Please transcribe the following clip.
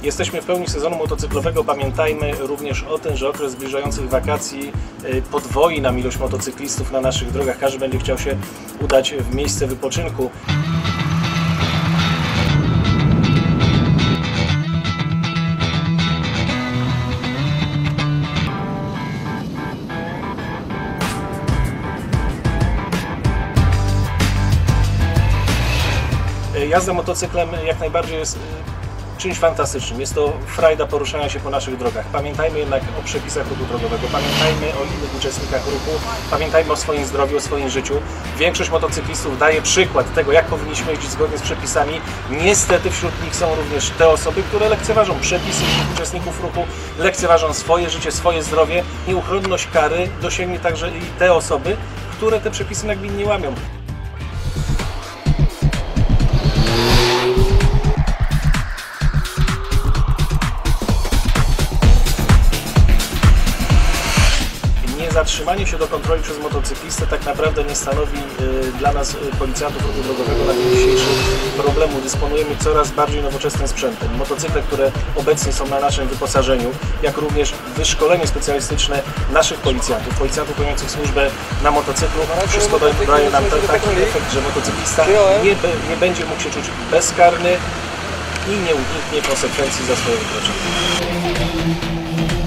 Jesteśmy w pełni sezonu motocyklowego. Pamiętajmy również o tym, że okres zbliżających wakacji podwoi nam ilość motocyklistów na naszych drogach. Każdy będzie chciał się udać w miejsce wypoczynku. Jazda motocyklem jak najbardziej jest czymś fantastycznym. Jest to frajda poruszania się po naszych drogach. Pamiętajmy jednak o przepisach ruchu drogowego, pamiętajmy o innych uczestnikach ruchu, pamiętajmy o swoim zdrowiu, o swoim życiu. Większość motocyklistów daje przykład tego, jak powinniśmy jeździć zgodnie z przepisami. Niestety wśród nich są również te osoby, które lekceważą przepisy uczestników ruchu, lekceważą swoje życie, swoje zdrowie. Nieuchronność kary dosięgnie także i te osoby, które te przepisy nagminnie łamią. Zatrzymanie się do kontroli przez motocyklistę tak naprawdę nie stanowi dla nas, policjantów ruchu drogowego, na dzień dzisiejszy problemu. Dysponujemy coraz bardziej nowoczesnym sprzętem. Motocykle, które obecnie są na naszym wyposażeniu, jak również wyszkolenie specjalistyczne naszych policjantów pełniących służbę na motocyklu, wszystko daje nam taki efekt, że motocyklista nie będzie mógł się czuć bezkarny i nie uniknie konsekwencji za swoje wykroczenie.